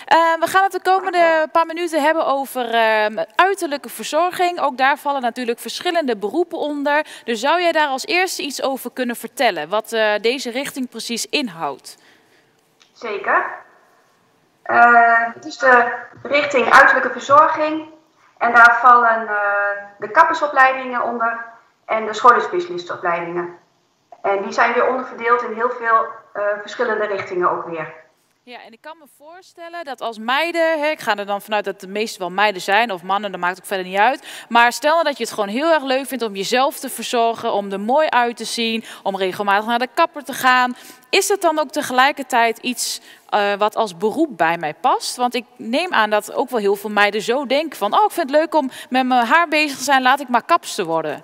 We gaan het de komende paar minuten hebben over uiterlijke verzorging. Ook daar vallen natuurlijk verschillende beroepen onder. Dus zou jij daar als eerste iets over kunnen vertellen, wat deze richting precies inhoudt? Zeker. Het is de richting uiterlijke verzorging. En daar vallen de kappersopleidingen onder en de schoonheidsspecialistenopleidingen. En die zijn weer onderverdeeld in heel veel verschillende richtingen ook weer. Ja, en ik kan me voorstellen dat als meiden, ik ga er dan vanuit dat de meeste wel meiden zijn, of mannen, dat maakt ook verder niet uit. Maar stel nou dat je het gewoon heel erg leuk vindt om jezelf te verzorgen, om er mooi uit te zien, om regelmatig naar de kapper te gaan. Is het dan ook tegelijkertijd iets wat als beroep bij mij past? Want ik neem aan dat ook wel heel veel meiden zo denken van, oh, ik vind het leuk om met mijn haar bezig te zijn, laat ik maar kapster worden.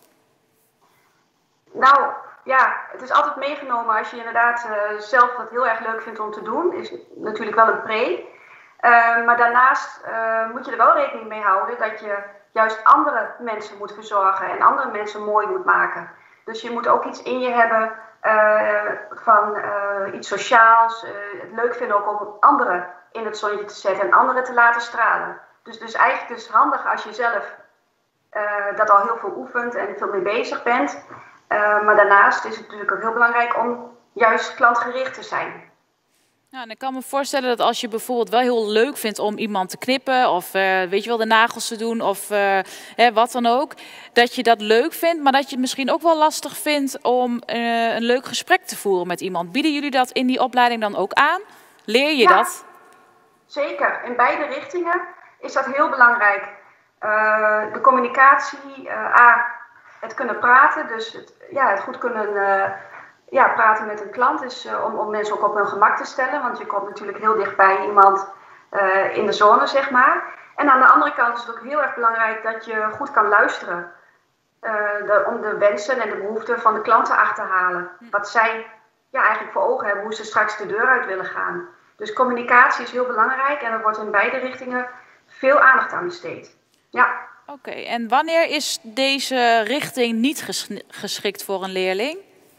Nou, ja, het is altijd meegenomen als je inderdaad zelf dat heel erg leuk vindt om te doen. Is natuurlijk wel een pre. Maar daarnaast moet je er wel rekening mee houden dat je juist andere mensen moet verzorgen en andere mensen mooi moet maken. Dus je moet ook iets in je hebben van iets sociaals. Het leuk vinden ook om anderen in het zonnetje te zetten en anderen te laten stralen. Dus eigenlijk is het handig als je zelf dat al heel veel oefent en veel mee bezig bent. Maar daarnaast is het natuurlijk ook heel belangrijk om juist klantgericht te zijn. Ja, en ik kan me voorstellen dat als je bijvoorbeeld wel heel leuk vindt om iemand te knippen of weet je wel, de nagels te doen of wat dan ook, dat je dat leuk vindt, maar dat je het misschien ook wel lastig vindt om een leuk gesprek te voeren met iemand. Bieden jullie dat in die opleiding dan ook aan? Leer je dat? Zeker. In beide richtingen is dat heel belangrijk. De communicatie, het kunnen praten, dus het goed kunnen praten met een klant is om mensen ook op hun gemak te stellen. Want je komt natuurlijk heel dichtbij iemand in de zone, zeg maar. En aan de andere kant is het ook heel erg belangrijk dat je goed kan luisteren. Om de wensen en de behoeften van de klanten te achterhalen. Wat zij eigenlijk voor ogen hebben, hoe ze straks de deur uit willen gaan. Dus communicatie is heel belangrijk en er wordt in beide richtingen veel aandacht aan besteed. Ja. Oké, en wanneer is deze richting niet geschikt voor een leerling?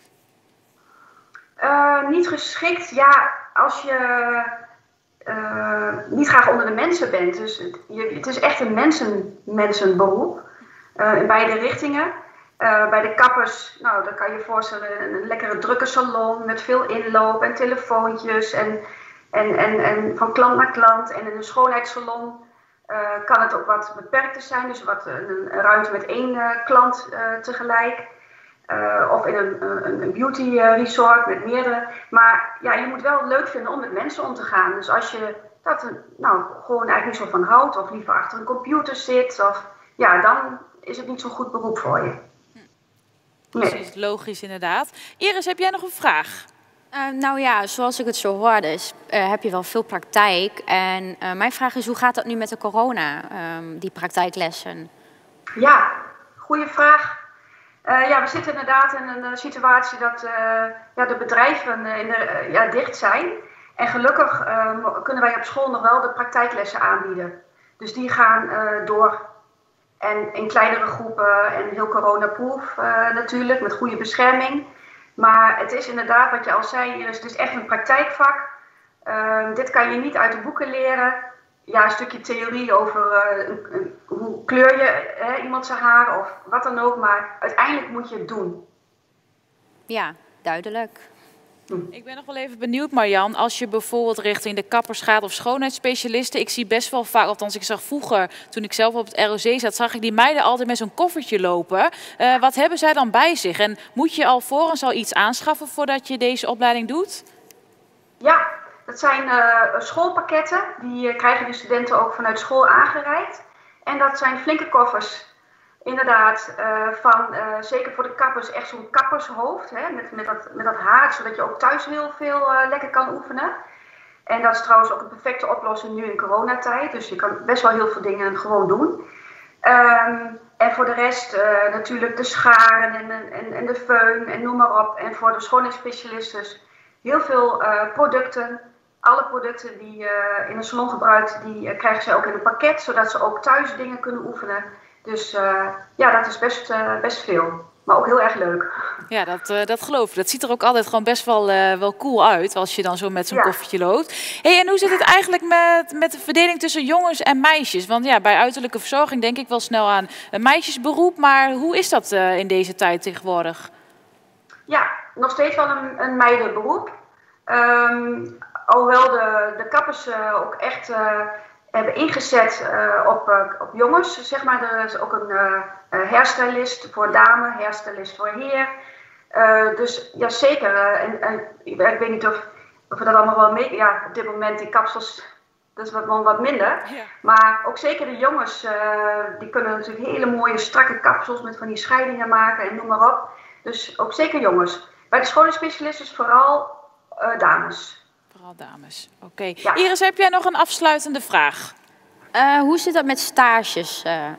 Niet geschikt, ja, als je niet graag onder de mensen bent. Dus het is echt een mensenberoep in beide richtingen. Bij de kappers, nou, dan kan je je voorstellen een lekkere drukke salon met veel inloop en telefoontjes en van klant naar klant. En in een schoonheidssalon kan het ook wat beperkter zijn, dus een ruimte met één klant tegelijk. Of in een beauty resort met meerdere. Maar ja, je moet wel leuk vinden om met mensen om te gaan. Dus als je dat gewoon eigenlijk niet zo van houdt, of liever achter een computer zit, dan is het niet zo'n goed beroep voor je. Nee. Precies, logisch inderdaad. Iris, heb jij nog een vraag? Nou ja, zoals ik het zo hoor, dus, heb je wel veel praktijk. En mijn vraag is, hoe gaat dat nu met de corona, die praktijklessen? Ja, goede vraag. We zitten inderdaad in een situatie dat de bedrijven dicht zijn. En gelukkig kunnen wij op school nog wel de praktijklessen aanbieden. Dus die gaan door. En in kleinere groepen en heel coronaproof natuurlijk, met goede bescherming. Maar het is inderdaad, wat je al zei, Iris, het is echt een praktijkvak. Dit kan je niet uit de boeken leren. Ja, een stukje theorie over hoe kleur je iemand zijn haar of wat dan ook. Maar uiteindelijk moet je het doen. Ja, duidelijk. Ik ben nog wel even benieuwd, Marjan, als je bijvoorbeeld richting de kappers gaat of schoonheidsspecialisten. Ik zie best wel vaak, althans ik zag vroeger, toen ik zelf op het ROC zat, zag ik die meiden altijd met zo'n koffertje lopen. Wat hebben zij dan bij zich? En moet je alvorens al iets aanschaffen voordat je deze opleiding doet? Ja, dat zijn schoolpakketten. Die krijgen de studenten ook vanuit school aangereikt. En dat zijn flinke koffers. Inderdaad, zeker voor de kappers, echt zo'n kappershoofd, met dat haar, zodat je ook thuis heel veel lekker kan oefenen. En dat is trouwens ook een perfecte oplossing nu in coronatijd, dus je kan best wel heel veel dingen gewoon doen. En voor de rest natuurlijk de scharen en de föhn en noem maar op. En voor de schoonheidsspecialisten heel veel producten. Alle producten die je in een salon gebruikt, die krijgen ze ook in een pakket, zodat ze ook thuis dingen kunnen oefenen. Dus dat is best veel, maar ook heel erg leuk. Ja, dat geloof ik. Dat ziet er ook altijd gewoon best wel cool uit als je dan zo met zo'n koffertje loopt. Hey, en hoe zit het eigenlijk met de verdeling tussen jongens en meisjes? Want ja, bij uiterlijke verzorging denk ik wel snel aan een meisjesberoep. Maar hoe is dat in deze tijd tegenwoordig? Ja, nog steeds wel een meidenberoep. Alhoewel de kappers ook echt hebben ingezet op jongens. Zeg maar, er is ook een hairstylist voor dame, hairstylist voor heer. Dus ja, zeker. Ik weet niet of we dat allemaal wel mee... Ja, op dit moment die kapsels, dat is wat minder. Ja. Maar ook zeker de jongens, die kunnen natuurlijk hele mooie strakke kapsels met van die scheidingen maken en noem maar op. Dus ook zeker jongens. Bij de scholenspecialisten is vooral dames. Vooral dames, oké. Ja. Iris, heb jij nog een afsluitende vraag? Hoe zit dat met stages?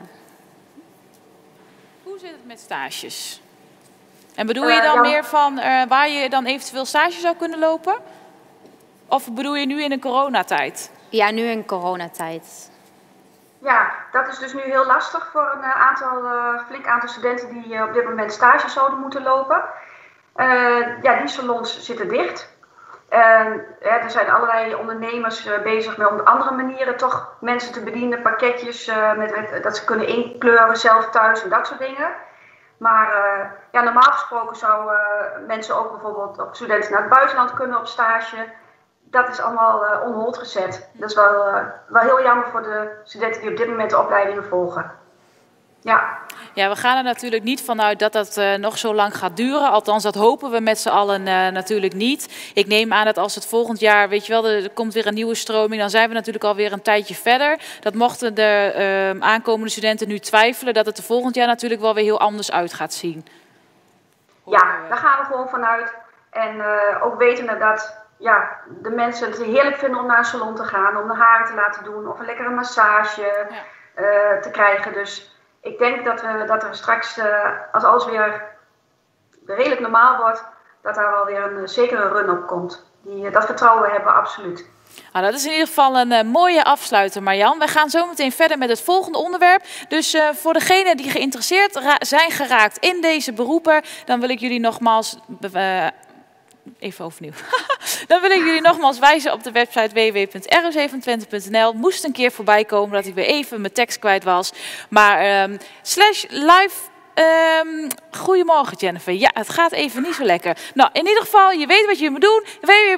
Hoe zit het met stages? En bedoel je dan meer van waar je dan eventueel stage zou kunnen lopen? Of bedoel je nu in een coronatijd? Ja, nu in coronatijd. Ja, dat is dus nu heel lastig voor een flink aantal studenten die op dit moment stage zouden moeten lopen. Ja, die salons zitten dicht. Er zijn allerlei ondernemers bezig met op andere manieren toch mensen te bedienen, pakketjes, dat ze kunnen inkleuren zelf thuis en dat soort dingen. Maar ja, normaal gesproken zouden mensen ook bijvoorbeeld op studenten naar het buitenland kunnen op stage. Dat is allemaal on hold gezet. Dat is wel heel jammer voor de studenten die op dit moment de opleidingen volgen. Ja. Ja, we gaan er natuurlijk niet vanuit dat dat nog zo lang gaat duren. Althans, dat hopen we met z'n allen natuurlijk niet. Ik neem aan dat als het volgend jaar, weet je wel, er komt weer een nieuwe stroming, dan zijn we natuurlijk alweer een tijdje verder. Dat mochten de aankomende studenten nu twijfelen, dat het er volgend jaar natuurlijk wel weer heel anders uit gaat zien. Ja, daar gaan we gewoon vanuit. En ook wetende dat ja, de mensen het heerlijk vinden om naar een salon te gaan, om de haren te laten doen of een lekkere massage te krijgen. Dus ik denk dat er straks, als alles weer redelijk normaal wordt, dat daar wel weer een zekere run op komt. Dat vertrouwen hebben we absoluut. Nou, dat is in ieder geval een mooie afsluiter, Marjan. We gaan zo meteen verder met het volgende onderwerp. Dus voor degenen die geïnteresseerd zijn geraakt in deze beroepen, dan wil ik jullie nogmaals... Even overnieuw. Dan wil ik jullie nogmaals wijzen op de website www.ro720.nl. Moest een keer voorbij komen dat ik weer even mijn tekst kwijt was. Maar /live... goedemorgen Jennifer. Ja, het gaat even niet zo lekker. Nou, in ieder geval, je weet wat je moet doen.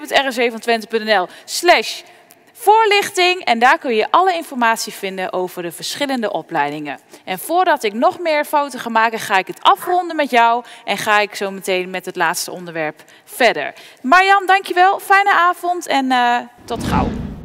www.ro720.nl/voorlichting. En daar kun je alle informatie vinden over de verschillende opleidingen. En voordat ik nog meer fouten ga maken, ga ik het afronden met jou. En ga ik zo meteen met het laatste onderwerp verder. Marjan, dankjewel. Fijne avond en tot gauw.